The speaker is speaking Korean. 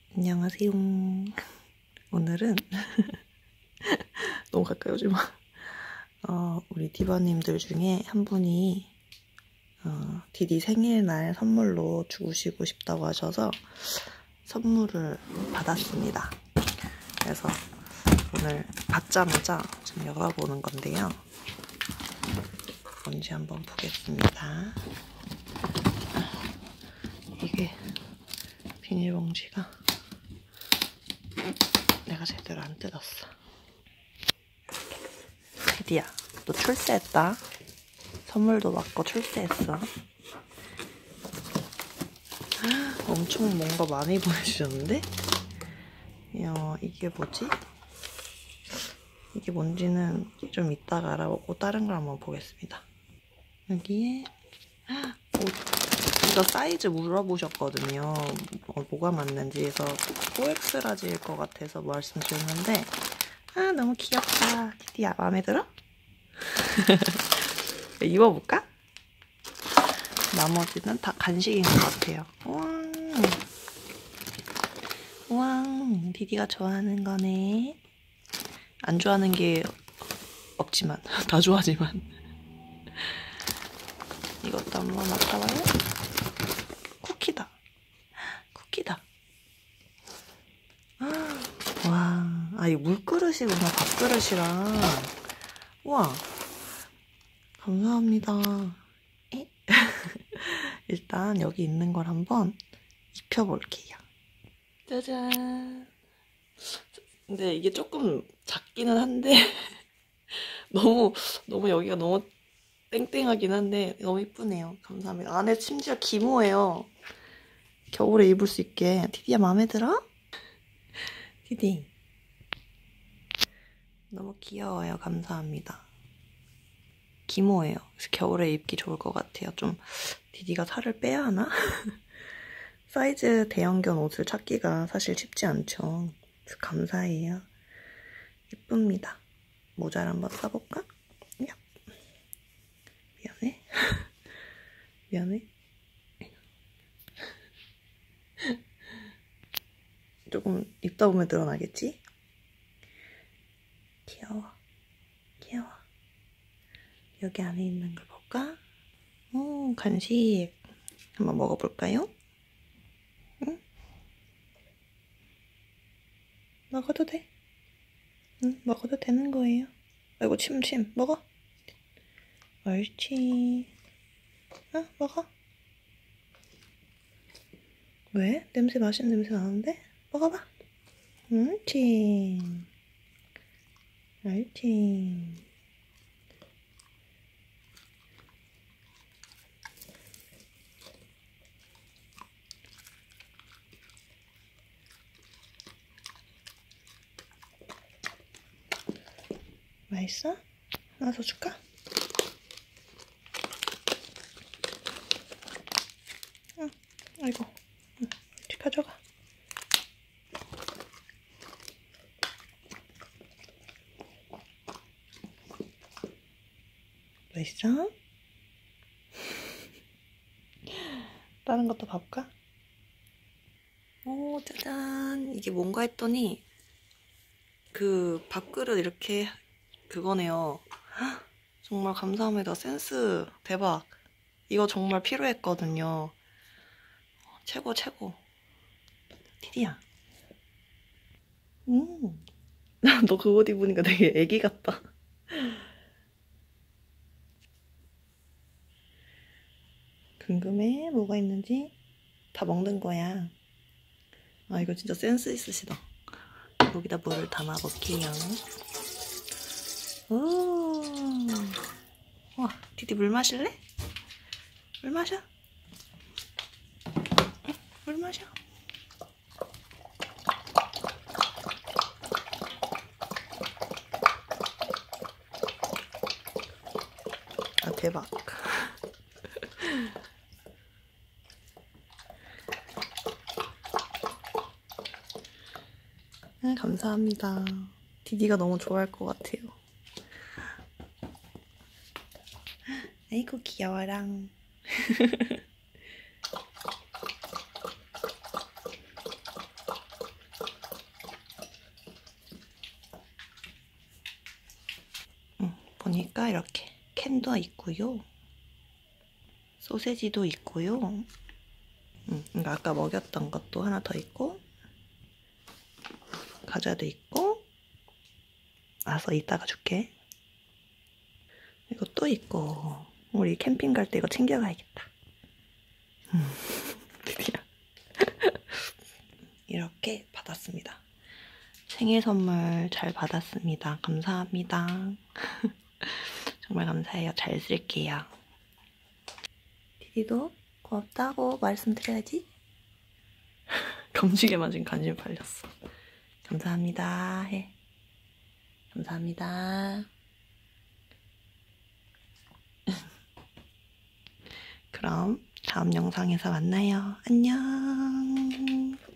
안녕하세요. 오늘은 너무 가까이 오지 마. 우리 디바님들 중에 한 분이 디디 생일날 선물로 주시고 싶다고 하셔서 선물을 받았습니다. 그래서 오늘 받자마자 좀 열어보는 건데요. 뭔지 한번 보겠습니다. 이게 비닐봉지가 내가 제대로 안 뜯었어. 디디야, 너 출세했다. 선물도 받고 출세했어. 엄청 뭔가 많이 보내주셨는데? 이야, 이게 뭐지? 이게 뭔지는 좀 이따가 알아보고 다른 걸 한번 보겠습니다. 여기에 이거 사이즈 물어보셨거든요. 뭐가 맞는지. 해서 4X 라지일 것 같아서 말씀드렸는데 너무 귀엽다. 디디야, 마음에 들어? 입어볼까? 나머지는 다 간식인 것 같아요. 우와, 디디가 좋아하는 거네. 안 좋아하는 게 없지만 다 좋아하지만. 이것도 한번 맡아봐요. 쿠키다. 쿠키다. 와, 이거 물그릇이구나. 밥그릇이랑. 우와, 감사합니다. 일단 여기 있는 걸 한번 입혀볼게요. 짜잔. 근데 이게 조금 작기는 한데 너무 여기가 너무 땡땡하긴 한데 너무 이쁘네요. 감사합니다. 안에 심지어 기모예요. 겨울에 입을 수 있게. 디디야, 마음에 들어? 디디. 너무 귀여워요. 감사합니다. 기모예요. 그래서 겨울에 입기 좋을 것 같아요. 좀 디디가 살을 빼야 하나? 사이즈 대형견 옷을 찾기가 사실 쉽지 않죠. 그래서 감사해요. 예쁩니다. 모자를 한번 써볼까? 야. 미안해. 미안해. 조금 입다 보면 늘어나겠지? 귀여워. 귀여워. 여기 안에 있는 걸 볼까? 간식. 한번 먹어볼까요? 응? 먹어도 돼. 응, 먹어도 되는 거예요. 아이고, 침. 먹어. 옳지. 먹어. 왜? 맛있는 냄새 나는데? 먹어봐. 옳지. 옳지. 맛있어? 하나 더 줄까? 응. 아이고. 응. 가져가. 맛있어? 다른 것도 봐볼까? 오, 짜잔. 이게 뭔가 했더니 그 밥그릇 이렇게 그거네요. 헉, 정말 감사합니다. 센스 대박. 이거 정말 필요했거든요. 최고. 디디야. 너 그 옷 입으니까 되게 애기 같다. 궁금해? 뭐가 있는지? 다 먹는 거야. 이거 진짜 센스 있으시다. 여기다 물을 담아볼게요. 오. 와, 디디 물 마실래? 물 마셔. 응, 물 마셔. 대박. 감사합니다. 디디가 너무 좋아할 것 같아요. 아이고, 귀여워랑. 보니까 이렇게 캔도 있고요. 소세지도 있고요. 그러니까 아까 먹였던 것도 하나 더 있고, 과자도 있고, 알았어, 이따가 줄게. 이거 또 있고, 우리 캠핑 갈 때 이거 챙겨가야겠다. 드디어. 이렇게 받았습니다. 생일 선물 잘 받았습니다. 감사합니다. 정말 감사해요. 잘 쓸게요. 디디도 고맙다고 말씀드려야지. 검지개만 지금 관심 팔렸어. 감사합니다 해. 감사합니다. 그럼 다음 영상에서 만나요. 안녕.